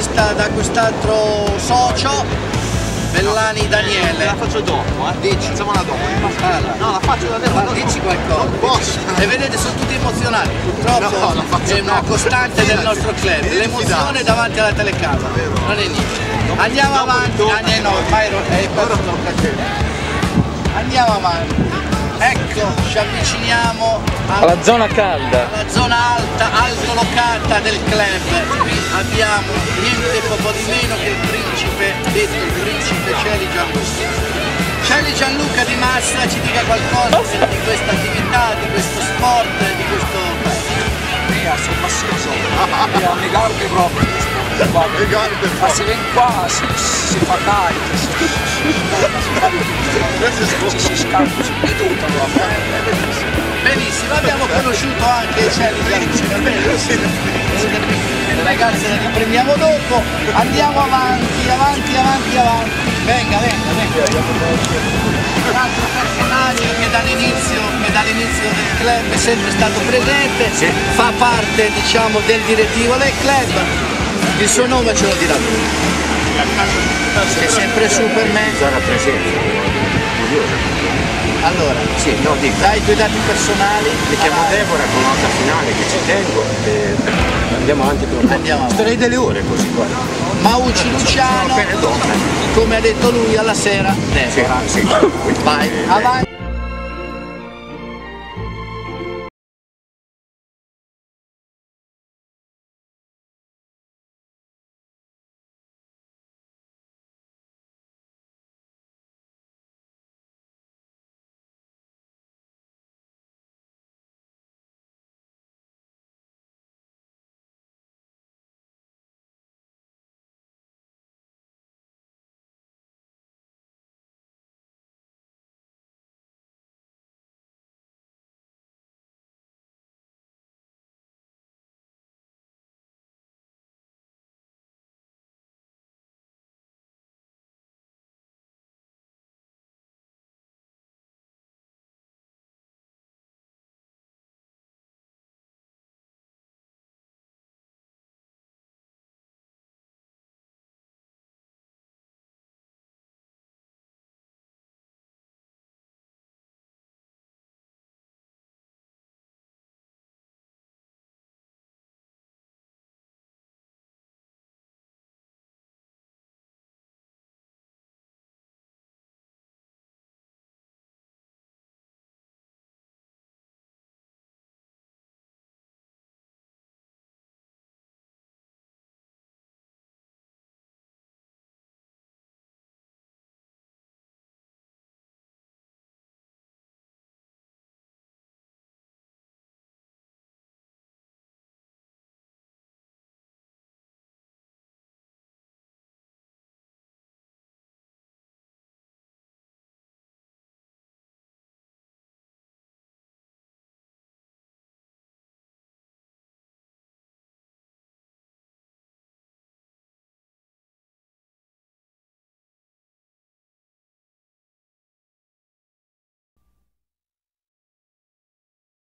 un'intervista da quest'altro socio, Bellani Daniele. La faccio dopo, Dici. Facciamola dopo. No, la faccio davvero. Ma dici qualcosa. Posso. E vedete, sono tutti emozionati. Purtroppo è una costante del nostro club. L'emozione davanti alla telecamera. Non è niente. Andiamo avanti. Andiamo avanti. Ecco, ci avviciniamo alla zona calda, alla zona alta, altolocata del club. Qui abbiamo niente poco di meno che il principe, detto il principe Celi Gianluca. Celi Gianluca Di Massa ci dica qualcosa di questa attività, di questo sport, di questo... Sono passione, mi garbe proprio. Ma se vieni qua si fa carico, si scalda di tutto. Benissimo, abbiamo conosciuto anche Celi Gianluca. Le ragazze le riprendiamo dopo, andiamo avanti. Venga. Un altro personaggio che dall'inizio del club è sempre stato presente, fa parte, diciamo, del direttivo del club. Il suo nome ce lo dirà lui. È sempre Superman. Sarà presente. Allora, Sì, no, dico. dai i tuoi dati personali. Mi chiamo Deborah, con nota finale che ci tengo e andiamo avanti con Andiamo avanti. starei delle ore così qua. Mauci Luciano, Bene, donne. come ha detto lui, alla sera Deborah. Sì. Vai, avanti.